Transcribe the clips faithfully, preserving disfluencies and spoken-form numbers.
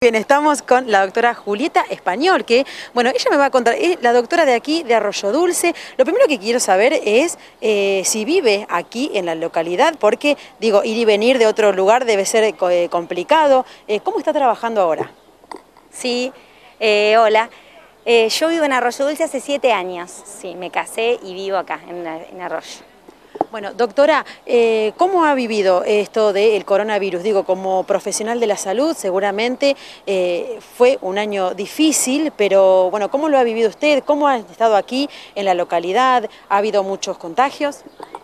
Bien, estamos con la doctora Julieta Español, que, bueno, ella me va a contar, es la doctora de aquí, de Arroyo Dulce. Lo primero que quiero saber es eh, si vive aquí en la localidad, porque, digo, ir y venir de otro lugar debe ser eh, complicado. Eh, ¿Cómo está trabajando ahora? Sí, eh, hola. Eh, yo vivo en Arroyo Dulce hace siete años. Sí, me casé y vivo acá, en, en Arroyo. Bueno, doctora, eh, ¿cómo ha vivido esto del coronavirus? Digo, como profesional de la salud, seguramente eh, fue un año difícil, pero bueno, ¿cómo lo ha vivido usted? ¿Cómo ha estado aquí en la localidad? ¿Ha habido muchos contagios?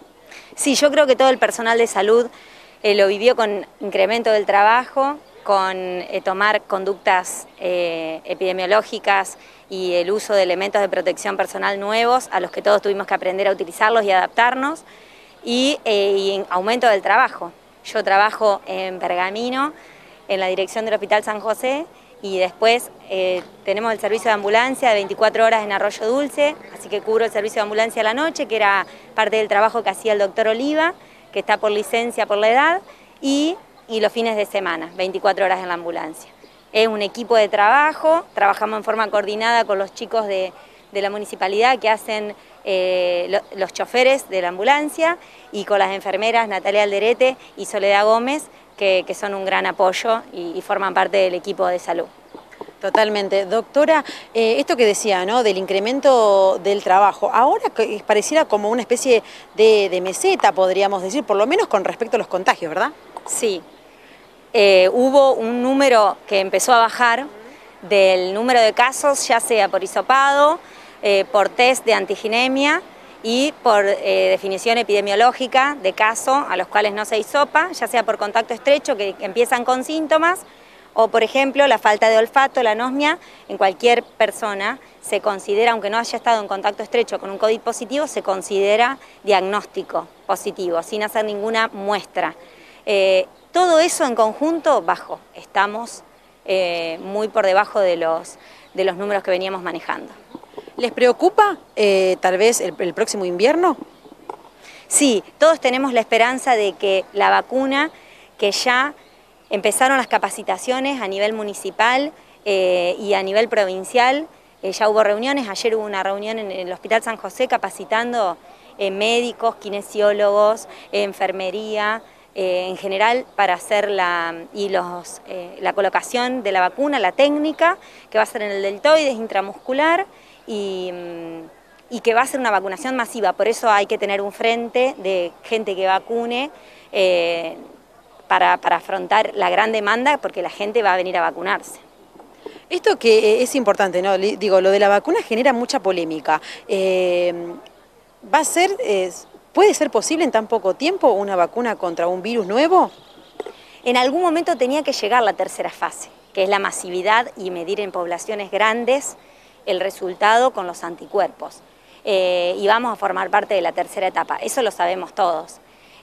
Sí, yo creo que todo el personal de salud eh, lo vivió con incremento del trabajo, con eh, tomar conductas eh, epidemiológicas y el uso de elementos de protección personal nuevos a los que todos tuvimos que aprender a utilizarlos y adaptarnos, y, eh, y en aumento del trabajo. Yo trabajo en Pergamino, en la dirección del Hospital San José, y después eh, tenemos el servicio de ambulancia de veinticuatro horas en Arroyo Dulce, así que cubro el servicio de ambulancia a la noche, que era parte del trabajo que hacía el doctor Oliva, que está por licencia por la edad, y, y los fines de semana, veinticuatro horas en la ambulancia. Es un equipo de trabajo, trabajamos en forma coordinada con los chicos de, de la municipalidad que hacen eh, lo, los choferes de la ambulancia, y con las enfermeras Natalia Alderete y Soledad Gómez, que, que son un gran apoyo y, y forman parte del equipo de salud. Totalmente. Doctora, eh, esto que decía, ¿no?, del incremento del trabajo, ahora pareciera como una especie de, de meseta, podríamos decir, por lo menos con respecto a los contagios, ¿verdad? Sí. Eh, hubo un número que empezó a bajar del número de casos, ya sea por hisopado, eh, por test de antigenemia y por eh, definición epidemiológica de caso a los cuales no se hisopa, ya sea por contacto estrecho, que empiezan con síntomas, o por ejemplo la falta de olfato, la anosmia. En cualquier persona se considera, aunque no haya estado en contacto estrecho con un COVID positivo, se considera diagnóstico positivo, sin hacer ninguna muestra. Eh, todo eso en conjunto bajo, estamos eh, muy por debajo de los, de los números que veníamos manejando. ¿Les preocupa eh, tal vez el, el próximo invierno? Sí, todos tenemos la esperanza de que la vacuna, que ya empezaron las capacitaciones a nivel municipal eh, y a nivel provincial, eh, ya hubo reuniones, ayer hubo una reunión en el Hospital San José capacitando eh, médicos, kinesiólogos, eh, enfermería, eh, en general para hacer la, y los, eh, la colocación de la vacuna, la técnica, que va a ser en el deltoides intramuscular y, y que va a ser una vacunación masiva. Por eso hay que tener un frente de gente que vacune, eh, Para, para afrontar la gran demanda, porque la gente va a venir a vacunarse. Esto que es importante, ¿no? Digo, lo de la vacuna genera mucha polémica. Eh, ¿Va a ser, eh, puede ser posible en tan poco tiempo una vacuna contra un virus nuevo? En algún momento tenía que llegar la tercera fase, que es la masividad y medir en poblaciones grandes el resultado con los anticuerpos. Eh, y vamos a formar parte de la tercera etapa, eso lo sabemos todos.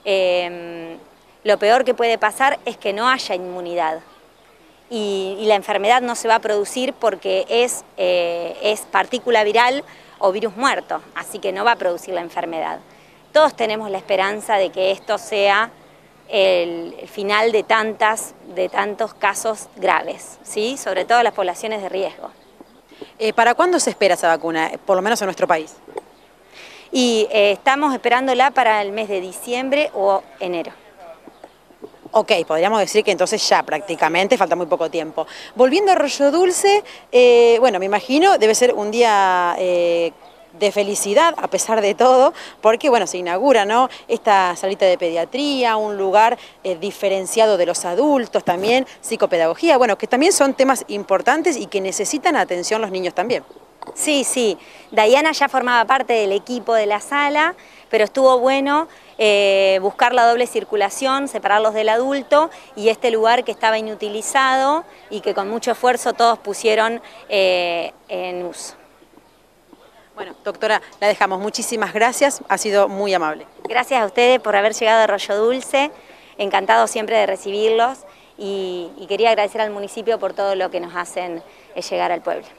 Eh, Lo peor que puede pasar es que no haya inmunidad y, y la enfermedad no se va a producir porque es, eh, es partícula viral o virus muerto, así que no va a producir la enfermedad. Todos tenemos la esperanza de que esto sea el, el final de, tantas, de tantos casos graves, ¿sí? Sobre todo en las poblaciones de riesgo. Eh, ¿Para cuándo se espera esa vacuna, por lo menos en nuestro país? Y eh, estamos esperándola para el mes de diciembre o enero. Ok, podríamos decir que entonces ya prácticamente, falta muy poco tiempo. Volviendo a Arroyo Dulce, eh, bueno, me imagino debe ser un día eh, de felicidad a pesar de todo, porque bueno, se inaugura, ¿no?, esta salita de pediatría, un lugar eh, diferenciado de los adultos también, psicopedagogía, bueno, que también son temas importantes y que necesitan atención los niños también. Sí, sí, Dayana ya formaba parte del equipo de la sala, pero estuvo bueno eh, buscar la doble circulación, separarlos del adulto y este lugar que estaba inutilizado y que con mucho esfuerzo todos pusieron eh, en uso. Bueno, doctora, la dejamos. Muchísimas gracias, ha sido muy amable. Gracias a ustedes por haber llegado a Arroyo Dulce, encantado siempre de recibirlos y, y quería agradecer al municipio por todo lo que nos hacen llegar al pueblo.